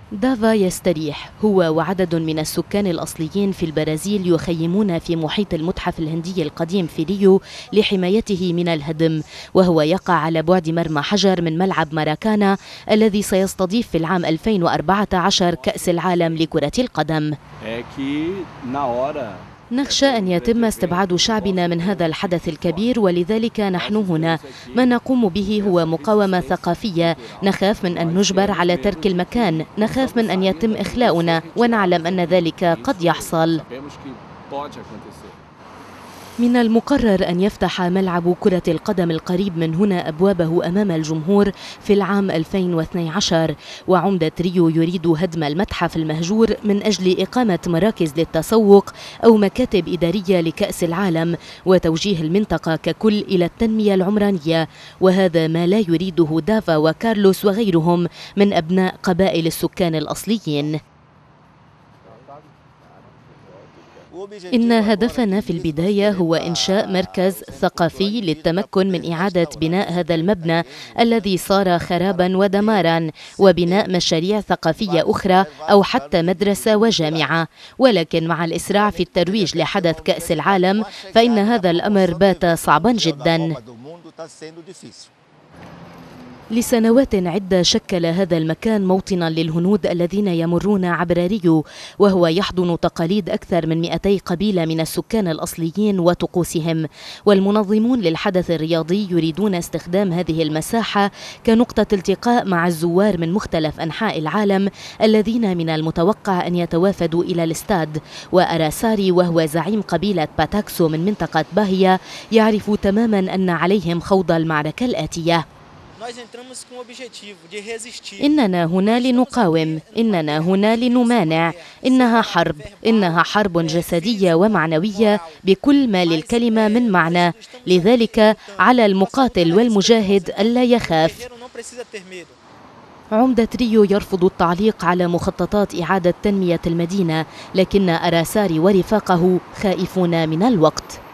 دافا يستريح هو وعدد من السكان الأصليين في البرازيل يخيمون في محيط المتحف الهندي القديم في ريو لحمايته من الهدم، وهو يقع على بعد مرمى حجر من ملعب ماراكانا الذي سيستضيف في العام 2014 كأس العالم لكرة القدم. نخشى أن يتم استبعاد شعبنا من هذا الحدث الكبير، ولذلك نحن هنا. ما نقوم به هو مقاومة ثقافية. نخاف من أن نجبر على ترك المكان، نخاف من أن يتم إخلاؤنا، ونعلم أن ذلك قد يحصل. من المقرر أن يفتح ملعب كرة القدم القريب من هنا أبوابه أمام الجمهور في العام 2012، وعمدة ريو يريد هدم المتحف المهجور من أجل إقامة مراكز للتسوق أو مكاتب إدارية لكأس العالم، وتوجيه المنطقة ككل إلى التنمية العمرانية، وهذا ما لا يريده دافا وكارلوس وغيرهم من أبناء قبائل السكان الأصليين. إن هدفنا في البداية هو إنشاء مركز ثقافي للتمكن من إعادة بناء هذا المبنى الذي صار خرابا ودمارا، وبناء مشاريع ثقافية أخرى أو حتى مدرسة وجامعة. ولكن مع الإسراع في الترويج لحدث كأس العالم فإن هذا الأمر بات صعبا جدا. لسنوات عدة شكل هذا المكان موطنا للهنود الذين يمرون عبر ريو، وهو يحضن تقاليد أكثر من 200 قبيلة من السكان الأصليين وطقوسهم. والمنظمون للحدث الرياضي يريدون استخدام هذه المساحة كنقطة التقاء مع الزوار من مختلف أنحاء العالم الذين من المتوقع أن يتوافدوا إلى الاستاد. وأراساري وهو زعيم قبيلة باتاكسو من منطقة باهيا يعرف تماما أن عليهم خوض المعركة الآتية. إننا هنا لنقاوم، إننا هنا لنمانع. إنها حرب جسدية ومعنوية بكل ما للكلمة من معنى، لذلك على المقاتل والمجاهد ألا يخاف. عمدة ريو يرفض التعليق على مخططات إعادة تنمية المدينة، لكن أراساري ورفاقه خائفون من الوقت.